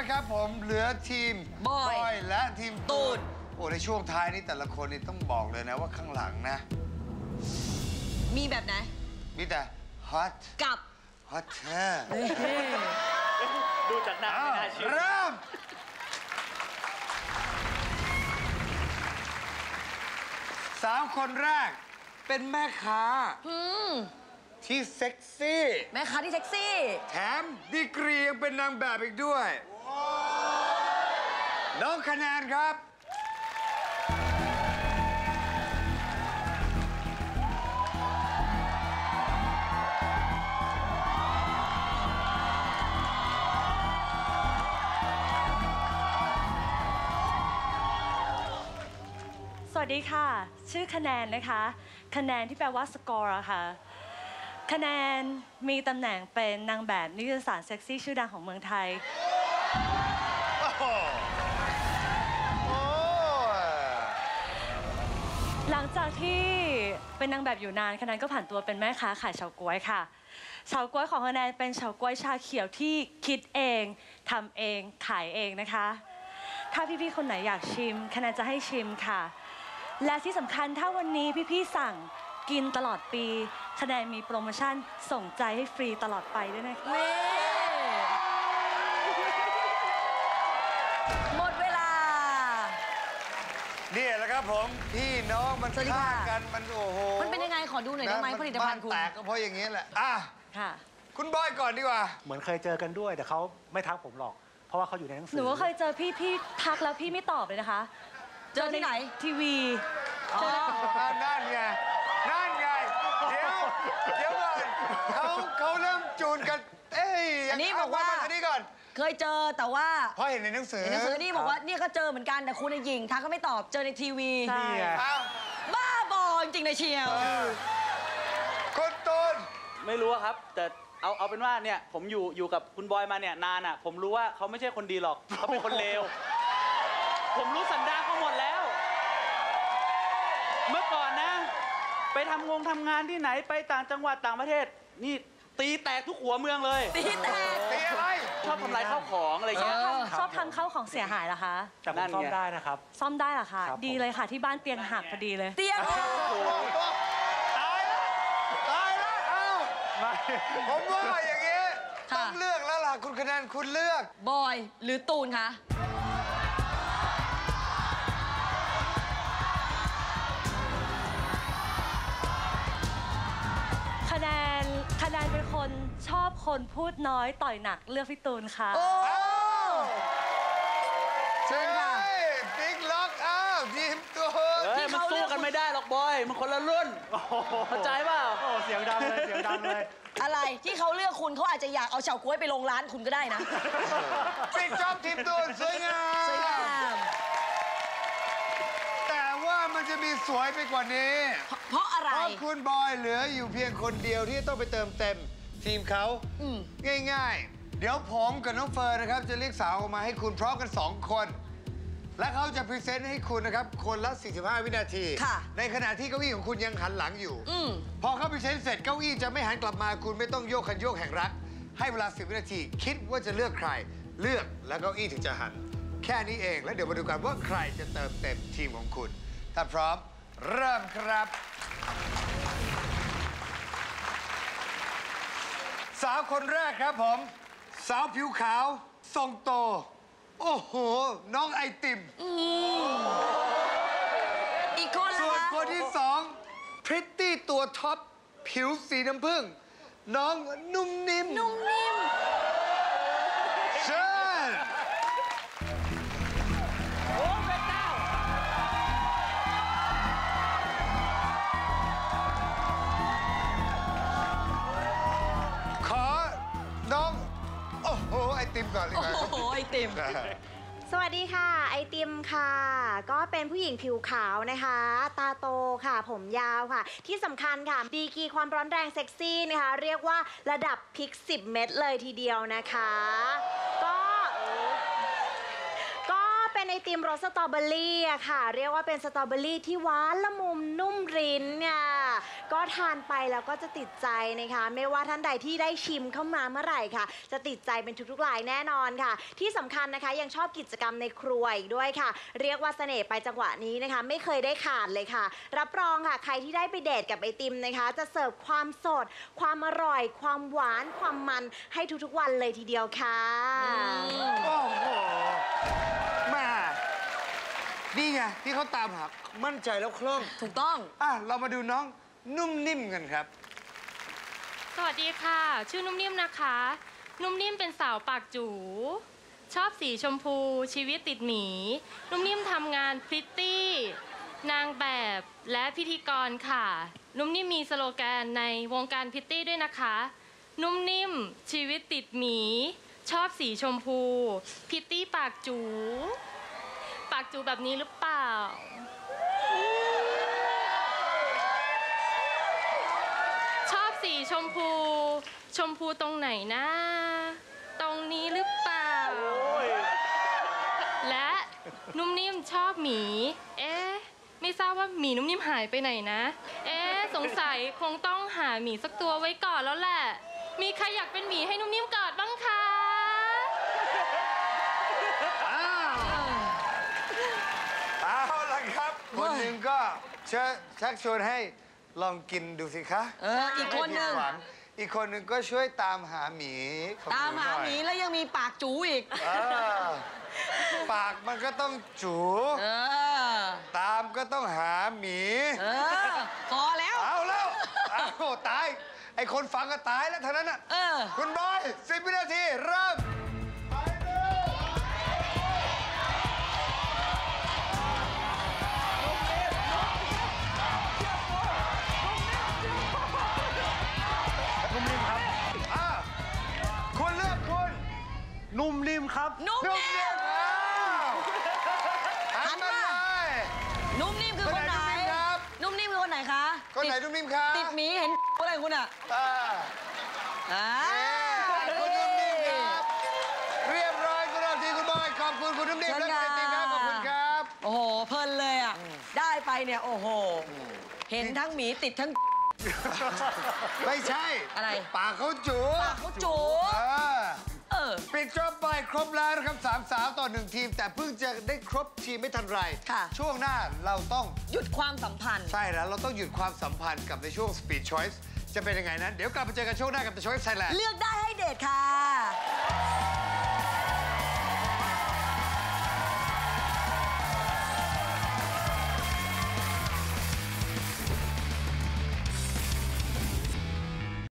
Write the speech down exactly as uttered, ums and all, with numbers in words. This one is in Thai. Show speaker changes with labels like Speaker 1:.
Speaker 1: นะครับผมเหลือทีมบอยและทีมตูนโอ้ในช่วงท้ายนี้แต่ละคนนี่ต้องบอกเลยนะว่าข้างหลังนะ
Speaker 2: มีแบบไหน
Speaker 1: มีแต่ฮอต
Speaker 2: กับ
Speaker 1: ฮอตเธอ
Speaker 3: ดูจากหน้าไม่น่าเชื่อ
Speaker 1: เริ่มสาวคนแรกเป็นแม่ค้าที่เซ็กซี่
Speaker 2: แม่ค้าที่เซ็กซี่
Speaker 1: แถมดีกรียังเป็นนางแบบอีกด้วยน้องคะแนนครับ
Speaker 4: สวัสดีค่ะชื่อคะแนนนะคะคะแนนที่แปลว่าสกอร์ค่ะคะแนนมีตำแหน่งเป็นนางแบบนิตยสารเซ็กซี่ชื่อดังของเมืองไทยหลังจากที่เป็นนางแบบอยู่นานคะแนนก็ผ่านตัวเป็นแม่ค้าขายเฉาก๊วยค่ะเฉาก๊วยของคะแนนเป็นเฉาก๊วยชาเขียวที่คิดเองทำเองขายเองนะคะถ้าพี่ๆคนไหนอยากชิมคะแนนจะให้ชิมค่ะและที่สำคัญถ้าวันนี้พี่ๆสั่งกินตลอดปีคะแนนมีโปรโมชั่นส่งใจให้ฟรีตลอดไปด้วยนะคะ
Speaker 2: หมดเวลา
Speaker 1: นี่แหละครับผมพี่น้องมันฆ่ากันมันโอ้โห
Speaker 2: มันเป็นยังไงขอดูหน่อยได้ไหมผลิตภัณฑ์คุณ
Speaker 1: แตกก็เพราะอย่างนี้แหละอ่ะ
Speaker 4: ค่ะ
Speaker 1: คุณบอยก่อนดีกว่า
Speaker 3: เหมือนเคยเจอกันด้วยแต่เขาไม่ทักผมหรอกเพราะว่าเขาอยู่ในหนังสือ
Speaker 4: หนูก็เคยเจอพี่พี่ทักแล้วพี่ไม่ตอบเลยนะคะ
Speaker 2: เจอที่ไหน
Speaker 4: ทีวี
Speaker 1: อ๋อนั่นไงนั่นไงเดี๋ยวเดี๋ยวก่อนเขาเขาเริ่มจูนกันเอ้ย
Speaker 2: อันนี้บอกว่า
Speaker 1: อันนี้ก่อน
Speaker 2: เคยเจอแต่ว่า
Speaker 1: เพราะเห็นในหนังสือ
Speaker 2: ในหนังสือนี่บอกว่านี่ก็เจอเหมือนกันแต่คุณหญิงทักก็ไม่ตอบเจอในทีวี
Speaker 4: ใช่
Speaker 2: บ้าบอจริงในเชียว
Speaker 1: คนต้น
Speaker 3: ไม่รู้ครับแต่เอาเอาเป็นว่าเนี่ยผมอยู่อยู่กับคุณบอยมาเนี่ยนานอ่ะผมรู้ว่าเขาไม่ใช่คนดีหรอกเขาเป็นคนเลวผมรู้สันดานเขาหมดแล้วเมื่อก่อนนะไปทำงงทำงานที่ไหนไปต่างจังหวัดต่างประเทศนี่ตีแตกทุกหัวเมืองเลย
Speaker 2: ตีแตก
Speaker 1: ตีอะไร
Speaker 3: ชอบทำลายข้าวของอะไรเงี้ย
Speaker 4: ชอบทำข้าวของเสียหายเหรอคะ
Speaker 3: แต่ผมซ่อมได้นะครับ
Speaker 4: ซ่อมได้เหรอคะดีเลยค่ะที่บ้านเตียงหักพอดีเลย
Speaker 2: เตียงหัก
Speaker 1: ตายแล้วตายแล้วเอ้าผมว่าอย่างงี้ต้องเลือกแล้วล่ะคุณคะแนนคุณเลือก
Speaker 2: บอยหรือตูนคะ
Speaker 4: คะแนนคะแนนเป็นคนชอบคนพูดน้อยต่อยหนักเลือกพี่ตูนค่ะ
Speaker 1: โอ้เชิญค่ะติ๊กล็อกอ้าวทีมตูน
Speaker 3: ที่เขาสู้กันไม่ได้หรอกบอยมันคนละรุ่นเข้าใจเปล่าโอ้เสียงดังเลยเสียงดังเลย
Speaker 2: อะไรที่เขาเลือกคุณเขาอาจจะอยากเอาเฉาก๊วยไปลงร้านคุณก็ได้นะ
Speaker 1: ติ๊กชอบทีมตูนสวยงาม
Speaker 2: สวยงาม
Speaker 1: แต่ว่ามันจะมีสวยไปกว่านี้
Speaker 2: เพราะอะไร
Speaker 1: เพราะคุณบอยเหลืออยู่เพียงคนเดียวที่ต้องไปเติมเต็มทีมเขาง่ายๆเดี๋ยวผมกับน้องเฟิร์นนะครับจะเรียกสาวออกมาให้คุณพร้อมกันสองคนและเขาจะพรีเซนต์ให้คุณนะครับคนละสี่สิบห้าวินาทีในขณะที่เก้าอี้ของคุณยังหันหลังอยู่พอเขาพรีเซนต์เสร็จเก้าอี้จะไม่หันกลับมาคุณไม่ต้องโยกคันโยกแห่งรักให้เวลาสิบวินาทีคิดว่าจะเลือกใครเลือกแล้วเก้าอี้ถึงจะหันแค่นี้เองแล้วเดี๋ยวมาดูกันว่าใครจะเติมเต็มทีมของคุณถ้าพร้อมเริ่มครับสาวคนแรกครับผมสาวผิวขาวทรงโตโอ้โหน้องไอติม
Speaker 2: อีกคน
Speaker 1: ส่วนคนที่สองพริตตี้ตัวท็อปผิวสีน้ำผึ้งน้องนุ่มนิ่ม
Speaker 2: นุ่มนิ่ม
Speaker 1: เชิญ
Speaker 3: โอ้เป็นเจ้า
Speaker 1: ขอน้องโอ้โหไอติมก่อนเลยครับ
Speaker 2: โอ้โหไอติม
Speaker 5: สวัสดีค่ะไอติมค่ะก็เป็นผู้หญิงผิวขาวนะคะตาโตค่ะผมยาวค่ะที่สำคัญค่ะดีกรีความร้อนแรงเซ็กซี่นะคะเรียกว่าระดับพริกสิบเม็ดเลยทีเดียวนะคะก็ก็เป็นไอติมรสสตรอเบอรี่อะค่ะเรียกว่าเป็นสตรอเบอรี่ที่หวานละมุมนุ่มริ้นเนี่ยก็ทานไปแล้วก็จะติดใจนะคะ ไม่ว่าท่านใดที่ได้ชิมเข้ามาเมื่อไหร่ค่ะ จะติดใจเป็นทุกๆรายแน่นอนค่ะ ที่สำคัญนะคะยังชอบกิจกรรมในครัวอีกด้วยค่ะ เรียกว่าเสน่ห์ไปจังหวะนี้นะคะ ไม่เคยได้ขาดเลยค่ะ รับรองค่ะใครที่ได้ไปเดทกับไอติมนะคะ จะเสิร์ฟความสด ความอร่อย ความหวาน ความมันให้ทุกๆวันเลยทีเดียวค่ะ
Speaker 1: โอ้โหแม่นี่ไงที่เขาตามหามั่นใจแล้วคล่อง
Speaker 2: ถูกต้อง
Speaker 1: อ่ะเรามาดูน้องนุ่มนิ่มกันครับ
Speaker 6: สวัสดีค่ะ ชื่อนุ่มนิ่มนะคะ นุ่มนิ่มเป็นสาวปากจู ชอบสีชมพู ชีวิตติดหมี นุ่มนิ่มทำงานพริตตี้ นางแบบและพิธีกรค่ะ นุ่มนิ่มมีสโลแกนในวงการพริตตี้ด้วยนะคะ นุ่มนิ่มชีวิตติดหมี ชอบสีชมพูพริตตี้ปากจู ปากจูแบบนี้หรือเปล่า ชอบสีชมพู ชมพูตรงไหนนะ ตรงนี้หรือเปล่า และนุ่มนิ่มชอบหมี เอ๊ะ ไม่ทราบว่าหมีนุ่มนิ่มหายไปไหนนะ เอ๊ะ สงสัยคงต้องหาหมีสักตัวไว้ก่อนแล้วแหละ มีใครอยากเป็นหมีให้นุ่มนิ่มกอดบ้างคะ
Speaker 1: อ้าวเอาละครับ คนหนึ่งก็เชิญชักชวนให้ลองกินดูสิคะ
Speaker 2: เอออีกคนหนึ่ง
Speaker 1: ไม่ผิดวัอีกคนหนึ่งก็ช่วยตามหาหมีของ
Speaker 2: ตามหาหมี
Speaker 1: นูน่อย
Speaker 2: แล้วยังมีปากจูอีก
Speaker 1: เออปากมันก็ต้องจู
Speaker 2: เออ
Speaker 1: ตามก็ต้องหาหมี
Speaker 2: เออ พอแล้ว
Speaker 1: เอาแล้วเอาตาย ไอคนฟังก็ตายแล้วเท่านั้นน่ะ
Speaker 2: เออ
Speaker 1: คุณบอยสิบวินาที เริ่ม
Speaker 3: นุ่มนิ่มครับ
Speaker 1: อ่ะคุณเลือกคุณ
Speaker 3: นุ่มนิ่มครับ
Speaker 2: นุ่ม
Speaker 1: นุ่ม
Speaker 2: นิ่
Speaker 1: เนีย
Speaker 2: ม
Speaker 1: มแล้วหันมาเลย
Speaker 2: นุ่มนิ่มคือคนไหน
Speaker 1: คนไหนนุ่มนิ่มครับ
Speaker 2: นุ่มนิ่มคือคนไหนคะ
Speaker 1: คนไหนนุ่มนิ่มครับ
Speaker 2: ติดหมีเห็นอะไรของคุณอ่ะ
Speaker 1: อ่า
Speaker 2: อ่า
Speaker 1: เย้คุณนุ่มนิ่มครับ เรียบร้อยคุณรอบทีคุณบอยขอบคุณคุณนุ่มนิ่มและคุณไอติมครับขอบคุณครับ
Speaker 2: โอ้โห เพลินเลยอ่ะ ได้ไปเนี่ย โอ้โห เห็นทั้งหมีติดทั้ง
Speaker 1: ไม่ใช่
Speaker 2: อะไร
Speaker 1: ปากเขาจู
Speaker 2: ปากเขาจู
Speaker 1: เออ
Speaker 2: เออ
Speaker 1: ปิดจอบไปครบแล้วนะครับสามสาวต่อหนึ่งทีม แต่เพิ่งจะได้ครบทีมไม่ทันไร
Speaker 2: ค่ะ
Speaker 1: ช่วงหน้าเราต้อง
Speaker 2: หยุดความสัมพันธ์
Speaker 1: ใช่แล้วเราต้องหยุดความสัมพันธ์กับในช่วง Speed Choice จะเป็นยังไงนั้น เดี๋ยวกลับมาเจอกันช่วงหน้ากับ The Choice Thailand
Speaker 2: เลือกได้ให้เดทค่ะ